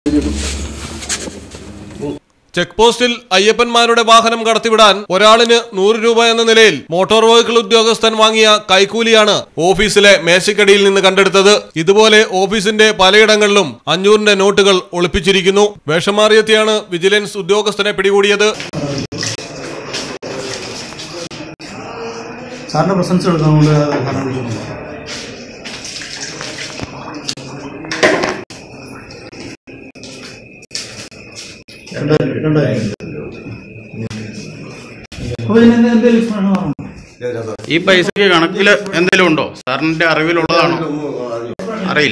Check പോസ്റ്റിൽ അയ്യപ്പന്മാരുടെ വാഹനം കടത്തിവിടാൻ ഒരാളിന് 100 രൂപ എന്ന നിലയിൽ മോട്ടോർ വെഹിക്കിൾ ഉദ്യോഗസ്ഥൻ വാങ്ങിയ കൈക്കൂലിയാണ് ഓഫീസിലെ മേശക്കടിയിൽ നിന്ന് കണ്ടെടുത്തത്. ഇതുപോലെ ഓഫീസിന്റെ പലയിടങ്ങളിലും 500-ന്റെ നോട്ടുകൾ ഒളിപ്പിച്ചിരിക്കുന്നു. വേഷം മാറിയെത്തിയാണ് വിജിലൻസ് ഉദ്യോഗസ്ഥനെ പിടികൂടിയത്. ഈ പൈസക്ക് കണക്കില് എന്തെങ്കിലും ഉണ്ടോ? സാറിന്റെ അറിവിലുള്ളതാണോ? അറിയില്ല.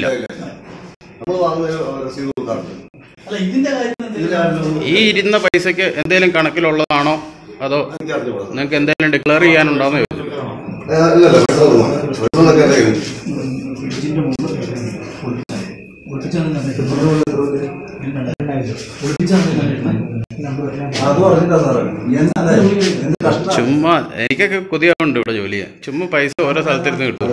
ഈ ഇരുന്ന പൈസക്ക് എന്തെങ്കിലും കണക്കിലുള്ളതാണോ അതോ നിങ്ങൾക്ക് എന്തെങ്കിലും ഡിക്ലെയർ ചെയ്യാനുണ്ടോന്ന് ചോദിച്ചു. ചുമ്മാ എനിക്കൊക്കെ കൊതിയാവുണ്ട് ഇവിടെ ജോലി ചെയ്യാൻ. ചുമ്മാ പൈസ ഓരോ സ്ഥലത്തിരുന്ന് കിട്ടും.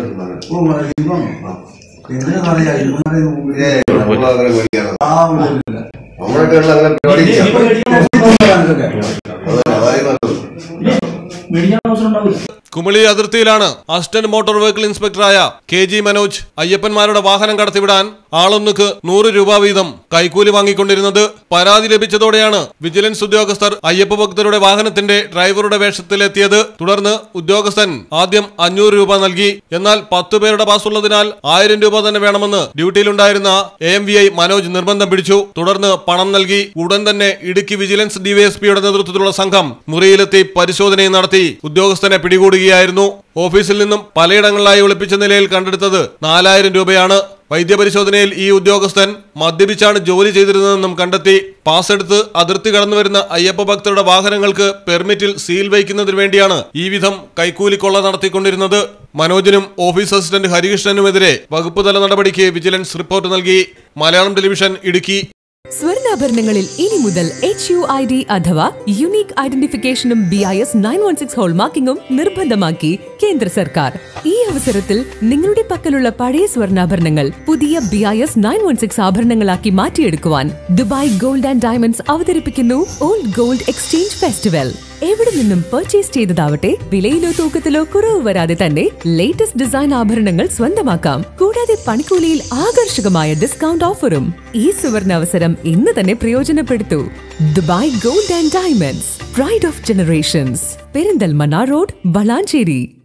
കുമളി അതിർത്തിയിലാണ് അസിസ്റ്റന്റ് മോട്ടോർ വെഹിക്കിൾ ഇൻസ്പെക്ടറായ KG മനോജ് അയ്യപ്പന്മാരുടെ വാഹനം കടത്തിവിടാൻ ആളൊന്നുക്ക് 100 രൂപ വീതം കൈക്കൂലി വാങ്ങിക്കൊണ്ടിരുന്നത്. പരാതി ലഭിച്ചതോടെയാണ് വിജിലൻസ് ഉദ്യോഗസ്ഥർ അയ്യപ്പ ഭക്തരുടെ വാഹനത്തിന്റെ ഡ്രൈവറുടെ വേഷത്തിലെത്തിയത്. തുടർന്ന് ഉദ്യോഗസ്ഥൻ ആദ്യം 500 രൂപ നൽകി. എന്നാൽ 10 പേരുടെ പാസുള്ളതിനാൽ 1000 രൂപ തന്നെ വേണമെന്ന് ഡ്യൂട്ടിയിലുണ്ടായിരുന്ന AMVI മനോജ് നിർബന്ധം പിടിച്ചു. തുടർന്ന് പണം നൽകി. ഉടൻ തന്നെ ഇടുക്കി വിജിലൻസ് DYSPയുടെ നേതൃത്വത്തിലുള്ള സംഘം മുറിയിലെത്തി പരിശോധനയും നടത്തി ഉദ്യോഗസ്ഥനെ പിടികൂടുകയായിരുന്നു. ഓഫീസിൽ നിന്നും പലയിടങ്ങളിലായി ഒളിപ്പിച്ച നിലയിൽ കണ്ടെടുത്തത് 4000 രൂപയാണ്. വൈദ്യപരിശോധനയിൽ ഈ ഉദ്യോഗസ്ഥൻ മദ്യപിച്ചാണ് ജോലി ചെയ്തിരുന്നതെന്നും കണ്ടെത്തി. പാസ് എടുത്ത് അതിർത്തി കടന്നുവരുന്ന അയ്യപ്പ ഭക്തരുടെ വാഹനങ്ങൾക്ക് പെർമിറ്റിൽ സീൽ വയ്ക്കുന്നതിന് വേണ്ടിയാണ് ഈ വിധം കൈക്കൂലിക്കൊള്ള നടത്തിക്കൊണ്ടിരുന്നത്. മനോജിനും ഓഫീസ് അസിസ്റ്റന്റ് ഹരികൃഷ്ണനുമെതിരെ വകുപ്പ് തല നടപടിക്ക് വിജിലൻസ് റിപ്പോർട്ട് നൽകി. മലയാളം ടെലിവിഷൻ, ഇടുക്കി. സ്വർണ്ണാഭരണങ്ങളിൽ ഇനി മുതൽ HUID അഥവാ യുണീക് ഐഡന്റിഫിക്കേഷനും BIS 916 ഹോൾമാർക്കിംഗും നിർബന്ധമാക്കി കേന്ദ്ര സർക്കാർ. ഈ അവസരത്തിൽ നിങ്ങളുടെ പക്കലുള്ള പഴയ സ്വർണ്ണാഭരണങ്ങൾ പുതിയ BIS 916 ആഭരണങ്ങളാക്കി മാറ്റിയെടുക്കുവാൻ ദുബായ് ഗോൾഡ് ആൻഡ് ഡയമണ്ട്സ് അവതരിപ്പിക്കുന്നു ഓൾഡ് ഗോൾഡ് എക്സ്ചേഞ്ച് ഫെസ്റ്റിവൽ. എവിടെ നിന്നും പർച്ചേസ് ചെയ്തതാവട്ടെ വിലയിലോ തൂക്കത്തിലോ കുറവ് വരാതെ തന്നെ ലേറ്റസ്റ്റ് ഡിസൈൻ ആഭരണങ്ങൾ സ്വന്തമാക്കാം. കൂടാതെ പണിക്കൂലിയിൽ ആകർഷകമായ ഡിസ്കൗണ്ട് ഓഫറും. ഈ സുവർണ അവസരം ഇന്ന് തന്നെ പ്രയോജനപ്പെടുത്തൂ. Dubai gold and diamonds, pride of generations, Perinthalmanna road, Valanchery.